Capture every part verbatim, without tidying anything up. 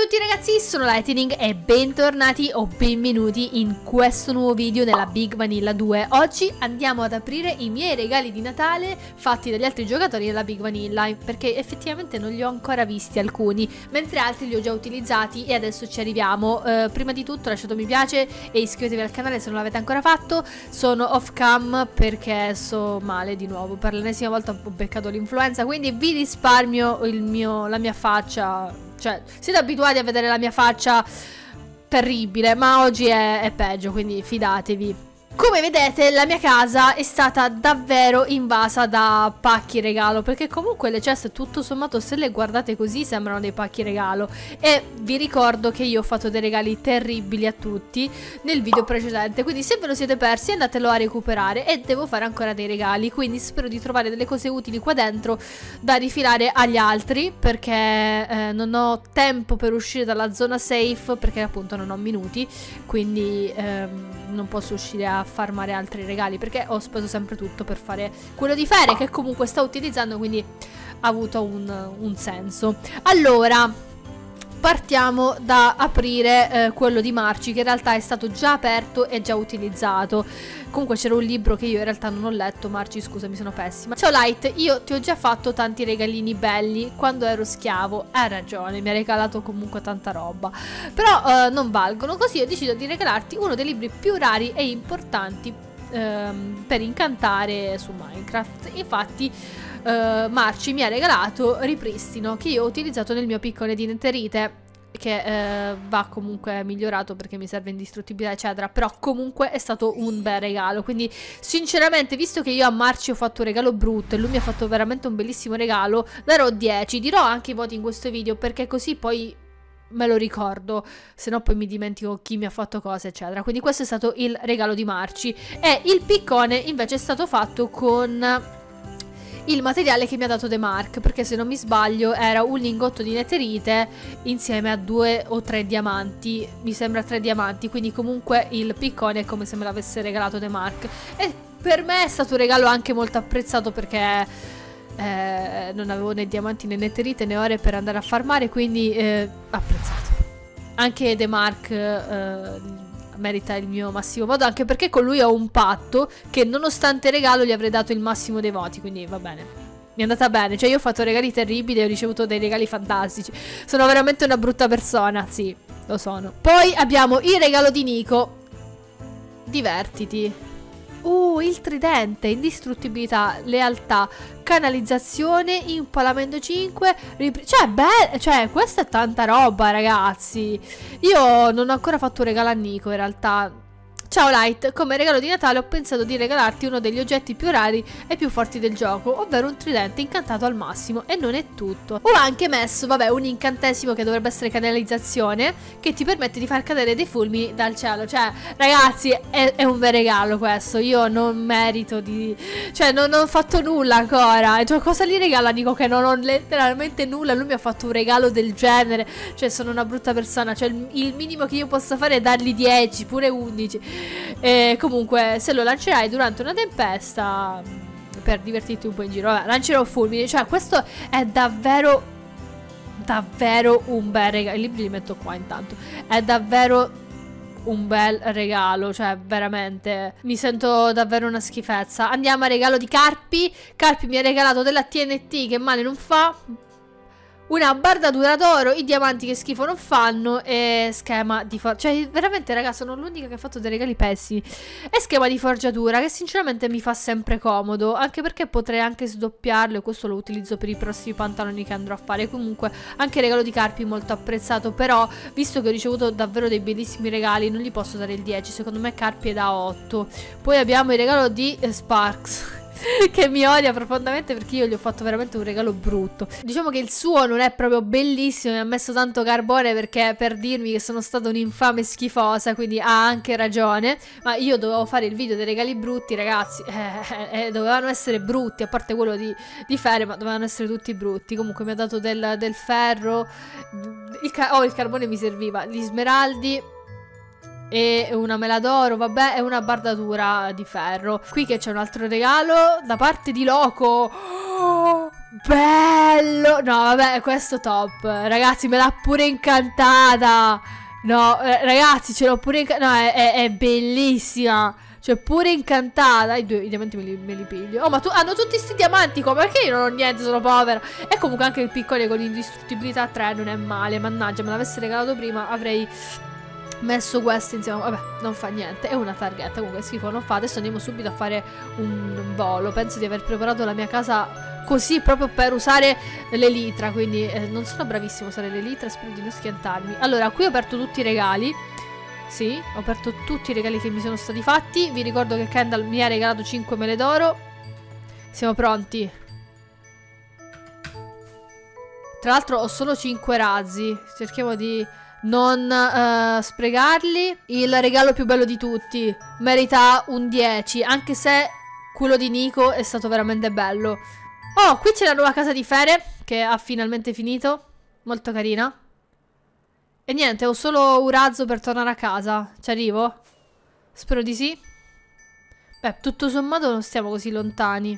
a tutti ragazzi, sono Lightning e bentornati o benvenuti in questo nuovo video nella Big Vanilla due. Oggi andiamo ad aprire i miei regali di Natale fatti dagli altri giocatori della Big Vanilla, perché effettivamente non li ho ancora visti alcuni, mentre altri li ho già utilizzati e adesso ci arriviamo. Uh, prima di tutto lasciate un mi piace e iscrivetevi al canale se non l'avete ancora fatto. Sono off cam perché sto male di nuovo, per l'ennesima volta ho beccato l'influenza, quindi vi risparmio il mio, la mia faccia. Cioè, siete abituati a vedere la mia faccia terribile, ma oggi è, è peggio, quindi fidatevi. Come vedete, la mia casa è stata davvero invasa da pacchi regalo, perché comunque le ceste tutto sommato, se le guardate così, sembrano dei pacchi regalo. E vi ricordo che io ho fatto dei regali terribili a tutti nel video precedente, quindi se ve lo siete persi andatelo a recuperare. E devo fare ancora dei regali, quindi spero di trovare delle cose utili qua dentro da rifilare agli altri, perché eh, non ho tempo per uscire dalla zona safe, perché appunto non ho minuti, quindi ehm, non posso uscire a farmare altri regali, perché ho speso sempre tutto per fare quello di Fere, che comunque sta utilizzando, quindi ha avuto un, un senso. Allora, partiamo da aprire eh, quello di Marci, che in realtà è stato già aperto e già utilizzato. Comunque c'era un libro che io in realtà non ho letto. Marci, scusa, mi sono pessima. Ciao Light, io ti ho già fatto tanti regalini belli quando ero schiavo. Hai ragione, mi ha regalato comunque tanta roba, però eh, non valgono, così ho deciso di regalarti uno dei libri più rari e importanti ehm, per incantare su Minecraft. Infatti Uh, Marci mi ha regalato Ripristino, che io ho utilizzato nel mio piccone di netherite, che uh, va comunque migliorato perché mi serve indistruttibilità eccetera, però comunque è stato un bel regalo. Quindi sinceramente, visto che io a Marci ho fatto un regalo brutto e lui mi ha fatto veramente un bellissimo regalo, darò dieci. Dirò anche i voti in questo video, perché così poi me lo ricordo, se no poi mi dimentico chi mi ha fatto cosa eccetera. Quindi questo è stato il regalo di Marci. E il piccone invece è stato fatto con il materiale che mi ha dato The Mark, perché se non mi sbaglio era un lingotto di netherite insieme a due o tre diamanti, mi sembra tre diamanti, quindi comunque il piccone è come se me l'avesse regalato The Mark. E per me è stato un regalo anche molto apprezzato, perché eh, non avevo né diamanti né netherite né ore per andare a farmare, quindi eh, apprezzato. Anche The Mark eh, merita il mio massimo voto, anche perché con lui ho un patto che nonostante il regalo gli avrei dato il massimo dei voti, quindi va bene, mi è andata bene. Cioè io ho fatto regali terribili e ho ricevuto dei regali fantastici, sono veramente una brutta persona, sì, lo sono. Poi abbiamo il regalo di Nico, divertiti. Uh, il tridente, indistruttibilità, lealtà, canalizzazione, impalamento cinque, cioè, beh, cioè, questa è tanta roba, ragazzi. Io non ho ancora fatto un regalo a Nico, in realtà. Ciao Light, come regalo di Natale ho pensato di regalarti uno degli oggetti più rari e più forti del gioco, ovvero un tridente incantato al massimo. E non è tutto. Ho anche messo, vabbè, un incantesimo che dovrebbe essere canalizzazione, che ti permette di far cadere dei fulmini dal cielo. Cioè, ragazzi, è, è un bel regalo questo. Io non merito di... Cioè, non, non ho fatto nulla ancora. Cioè, cosa gli regala Nico che non ho letteralmente nulla? Lui mi ha fatto un regalo del genere. Cioè, sono una brutta persona. Cioè, il, il minimo che io possa fare è dargli dieci, pure undici. E comunque se lo lancerai durante una tempesta per divertirti un po' in giro, vabbè, lancerò fulmini. Cioè questo è davvero davvero un bel regalo. I libri li metto qua intanto. È davvero un bel regalo, cioè veramente mi sento davvero una schifezza. Andiamo al regalo di Carpi. Carpi mi ha regalato della T N T che male non fa, una bardatura d'oro, i diamanti che schifo non fanno, e schema di forgiatura. Cioè veramente raga, sono l'unica che ha fatto dei regali pessimi. E schema di forgiatura che sinceramente mi fa sempre comodo, anche perché potrei anche sdoppiarlo, e questo lo utilizzo per i prossimi pantaloni che andrò a fare. Comunque anche il regalo di Carpi molto apprezzato, però visto che ho ricevuto davvero dei bellissimi regali non gli posso dare il dieci, secondo me Carpi è da otto. Poi abbiamo il regalo di eh, Sparks che mi odia profondamente perché io gli ho fatto veramente un regalo brutto. Diciamo che il suo non è proprio bellissimo, mi ha messo tanto carbone perché per dirmi che sono stata un'infame schifosa, quindi ha anche ragione. Ma io dovevo fare il video dei regali brutti, ragazzi, eh, eh, dovevano essere brutti, a parte quello di, di Fere, ma dovevano essere tutti brutti. Comunque mi ha dato del, del ferro, il, oh il carbone mi serviva, gli smeraldi e una mela d'oro, vabbè, e una bardatura di ferro. Qui che c'è un altro regalo da parte di Loco. Oh, Bello! No, vabbè, questo top. Ragazzi, me l'ha pure incantata. No, eh, ragazzi, ce l'ho pure incantata. No, è, è, è bellissima. Cioè, pure incantata. I, due, i diamanti me li, me li piglio. Oh, ma tu, hanno tutti sti diamanti qua. Perché io non ho niente, sono povera. E comunque anche il piccolo con l'indistruttibilità tre non è male. Mannaggia, me l'avesse regalato prima, avrei messo questo insieme. Vabbè, non fa niente. È una targhetta, comunque schifo non fa. Adesso andiamo subito a fare un volo. Penso di aver preparato la mia casa così proprio per usare l'elitra. Quindi eh, non sono bravissimo a usare l'elitra. Spero di non schiantarmi. Allora, qui ho aperto tutti i regali. Sì, ho aperto tutti i regali che mi sono stati fatti. Vi ricordo che Kendall mi ha regalato cinque mele d'oro. Siamo pronti. Tra l'altro ho solo cinque razzi. Cerchiamo di non uh, sprecarli. Il regalo più bello di tutti merita un dieci, anche se quello di Nico è stato veramente bello. Oh, qui c'è la nuova casa di Fere che ha finalmente finito. Molto carina. E niente, ho solo un razzo per tornare a casa. Ci arrivo? Spero di sì. Beh, tutto sommato non stiamo così lontani.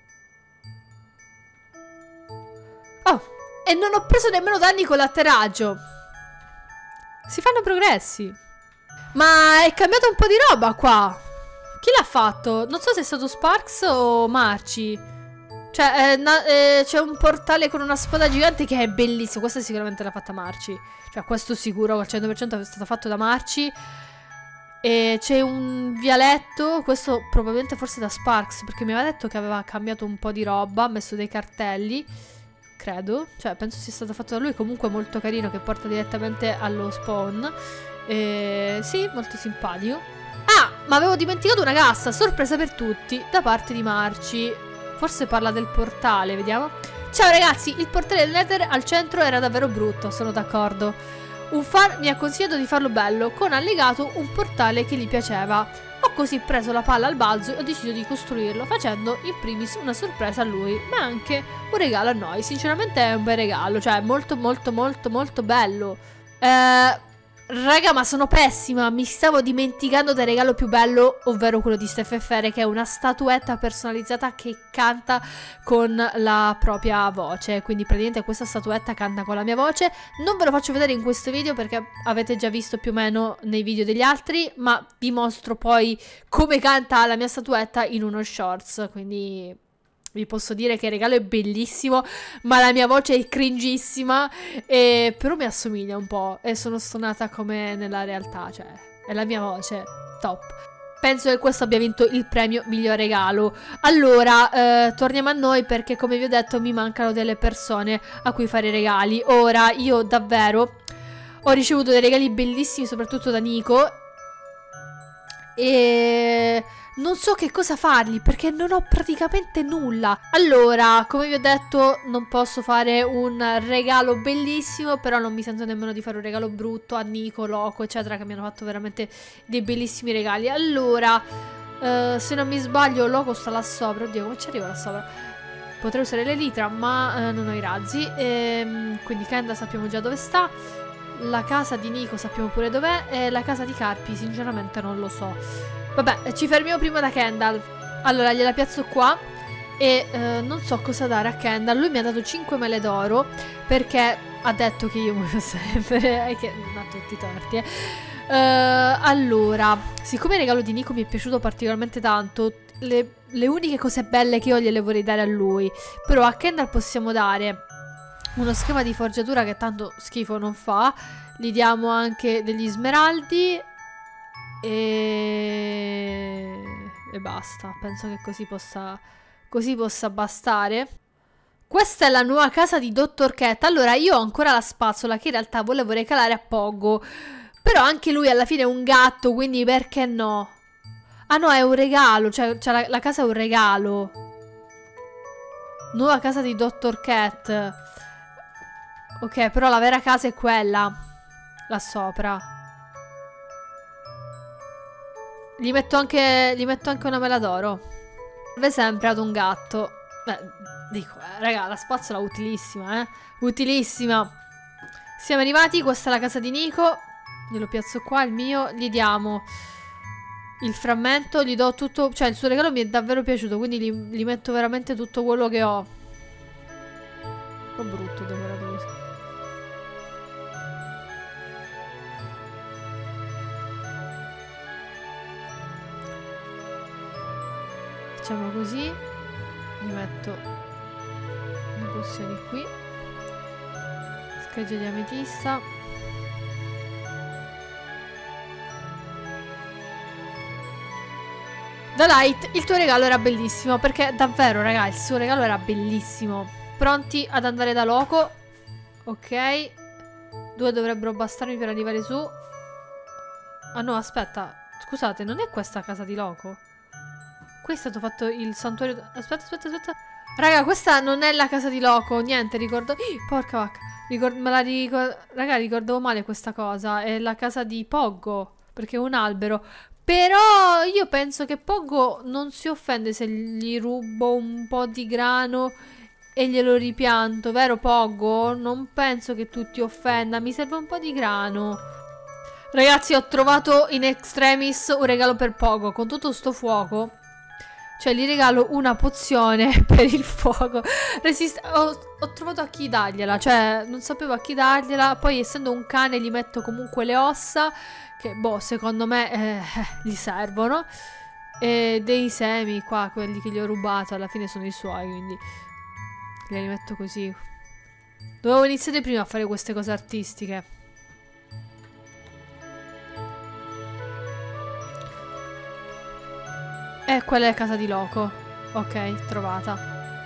Oh, e non ho preso nemmeno danni con l'atterraggio. Si fanno progressi. Ma è cambiato un po' di roba qua. Chi l'ha fatto? Non so se è stato Sparks o Marci. Cioè, eh, eh, c'è un portale con una spada gigante che è bellissimo. Questa sicuramente l'ha fatta Marci. Cioè, questo sicuro al cento per cento è stato fatto da Marci. E c'è un vialetto. Questo probabilmente forse da Sparks, perché mi aveva detto che aveva cambiato un po' di roba. Ha messo dei cartelli, credo. Cioè, penso sia stato fatto da lui. Comunque molto carino, che porta direttamente allo spawn. E sì, molto simpatico. Ah, ma avevo dimenticato una cassa. Sorpresa per tutti da parte di Marci. Forse parla del portale, vediamo. Ciao ragazzi, il portale del Nether al centro era davvero brutto, sono d'accordo. Un fan mi ha consigliato di farlo bello, con allegato un portale che gli piaceva. Ho così preso la palla al balzo e ho deciso di costruirlo, facendo in primis una sorpresa a lui, ma anche un regalo a noi. Sinceramente è un bel regalo, cioè molto molto molto molto bello. Eh... Raga, ma sono pessima, mi stavo dimenticando del regalo più bello, ovvero quello di Steph Fere, che è una statuetta personalizzata che canta con la propria voce. Quindi praticamente questa statuetta canta con la mia voce. Non ve lo faccio vedere in questo video perché avete già visto più o meno nei video degli altri, ma vi mostro poi come canta la mia statuetta in uno shorts, quindi vi posso dire che il regalo è bellissimo, ma la mia voce è cringissima, e però mi assomiglia un po' e sono stonata come nella realtà, cioè è la mia voce, top. Penso che questo abbia vinto il premio miglior regalo. Allora, eh, torniamo a noi perché come vi ho detto mi mancano delle persone a cui fare i regali. Ora, io davvero ho ricevuto dei regali bellissimi, soprattutto da Nico, e non so che cosa fargli perché non ho praticamente nulla. Allora, come vi ho detto, non posso fare un regalo bellissimo, però non mi sento nemmeno di fare un regalo brutto a Nico, Loco, eccetera, che mi hanno fatto veramente dei bellissimi regali. Allora, eh, se non mi sbaglio, Loco sta là sopra. Oddio, come ci arriva là sopra? Potrei usare l'elitra, ma eh, non ho i razzi. E, quindi Kendall sappiamo già dove sta. La casa di Nico sappiamo pure dov'è. E la casa di Carpi sinceramente non lo so. Vabbè, ci fermiamo prima da Kendall. Allora, gliela piazzo qua. E eh, non so cosa dare a Kendall. Lui mi ha dato cinque mele d'oro perché ha detto che io muoio sempre. E che non ha tutti i torti, eh. uh, Allora, siccome il regalo di Nico mi è piaciuto particolarmente tanto, le, le uniche cose belle che ho gliele vorrei dare a lui. Però a Kendall possiamo dare uno schema di forgiatura che tanto schifo non fa. Gli diamo anche degli smeraldi e... e basta. Penso che così possa, così possa bastare. Questa è la nuova casa di dottor Cat. Allora, io ho ancora la spazzola che in realtà volevo recalare a Poggo, però anche lui alla fine è un gatto, quindi perché no? Ah no, è un regalo, cioè, cioè la, la casa è un regalo. Nuova casa di dottor Cat. Ok, però la vera casa è quella, là sopra. Gli metto anche, gli metto anche una mela d'oro. Serve sempre ad un gatto. Beh, dico, eh, raga, la spazzola è utilissima, eh. Utilissima. Siamo arrivati, questa è la casa di Nico. Glielo piazzo qua, il mio. Gli diamo il frammento, gli do tutto. Cioè, il suo regalo mi è davvero piaciuto, quindi gli, gli metto veramente tutto quello che ho. po' brutto decorato così. Facciamo così. Mi metto le pozioni qui. Scheggia di ametista. Da Light, il tuo regalo era bellissimo, perché davvero, raga, il suo regalo era bellissimo. Pronti ad andare da Loco? Ok. Due dovrebbero bastarmi per arrivare su. Ah no, aspetta. Scusate, non è questa casa di Loco? Qui è stato fatto il santuario... Aspetta, aspetta, aspetta. Raga, questa non è la casa di Loco. Niente, ricordo... Ih, porca vacca. Ricord... Me la ricordo... Raga, ricordavo male questa cosa. È la casa di Poggo, perché è un albero. Però io penso che Poggo non si offende se gli rubo un po' di grano e glielo ripianto, vero Poggo? Non penso che tu ti offenda, mi serve un po' di grano. Ragazzi, ho trovato in extremis un regalo per Poggo, con tutto sto fuoco. Cioè, gli regalo una pozione per il fuoco. Resist ho, ho trovato a chi dargliela, cioè, non sapevo a chi dargliela. Poi, essendo un cane, gli metto comunque le ossa, che, boh, secondo me eh, gli servono. E dei semi qua, quelli che gli ho rubato, alla fine sono i suoi, quindi li metto così. Dovevo iniziare prima a fare queste cose artistiche. E quella è casa di Loco. Ok, trovata.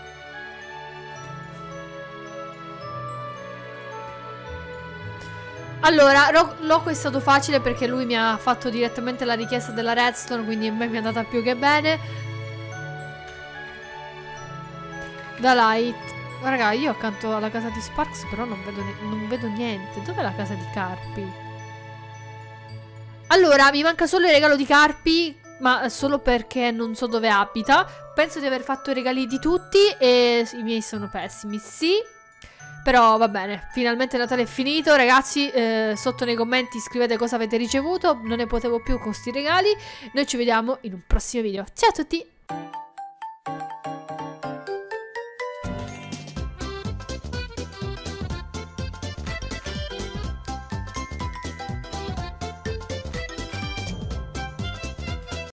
Allora, Loco è stato facile perché lui mi ha fatto direttamente la richiesta della redstone, quindi a me mi è andata più che bene. Da Light. Raga, io accanto alla casa di Sparks però non vedo, non vedo niente. Dov'è la casa di Carpi? Allora, mi manca solo il regalo di Carpi, ma solo perché non so dove abita. Penso di aver fatto i regali di tutti e i miei sono pessimi, sì. Però va bene, finalmente Natale è finito, ragazzi, eh, sotto nei commenti scrivete cosa avete ricevuto, non ne potevo più con sti regali. Noi ci vediamo in un prossimo video. Ciao a tutti!